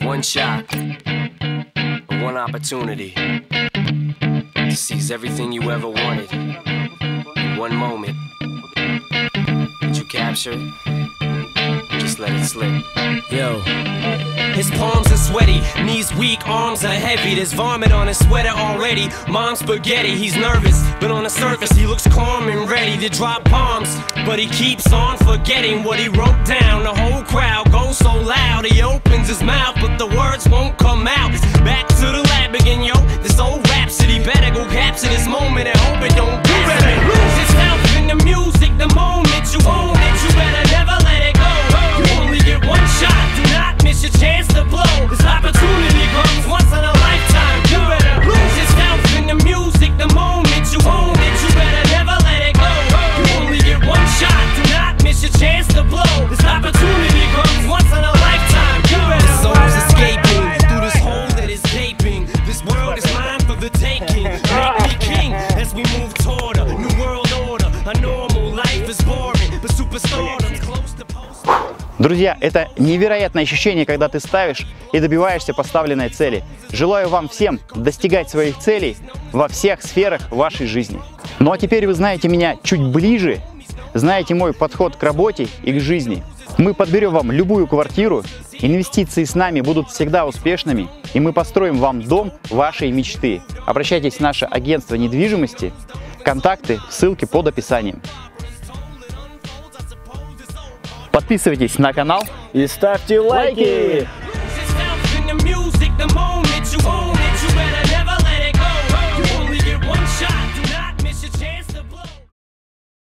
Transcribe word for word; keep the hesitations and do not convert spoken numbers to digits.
One shot, one opportunity to seize everything you ever wanted. One moment that you captured, just let it slip. Yo. His palms are sweaty, knees weak, arms are heavy. There's vomit on his sweater already. Mom's spaghetti, he's nervous, but on the surface he looks calm and ready to drop bombs. But he keeps on forgetting what he wrote down. The whole crowd goes so loud, he opens his mouth, but the words won't come out. Back to the lab again, yo, this old rhapsody. Better go capture this moment and hope it don't do it. Lose yourself in the music, the moment you own it, you better never let it go. You only get one shot, do not miss your chance to blow. This opportunity comes once in a lifetime. You better lose yourself in the music, the moment you own it, you better never let it go. You only get one shot, do not miss your chance to blow. This opportunity comes once in a lifetime. You better. The soul's escaping through this hole that is gaping. This world is mine for the taking. Make me king as we move toward a new world order. A normal life is boring, but superstardom's close to post. Друзья, это невероятное ощущение, когда ты ставишь и добиваешься поставленной цели. Желаю вам всем достигать своих целей во всех сферах вашей жизни. Ну а теперь вы знаете меня чуть ближе, знаете мой подход к работе и к жизни. Мы подберем вам любую квартиру, инвестиции с нами будут всегда успешными, и мы построим вам дом вашей мечты. Обращайтесь в наше агентство недвижимости, контакты, ссылки под описанием. Подписывайтесь на канал И ставьте лайки!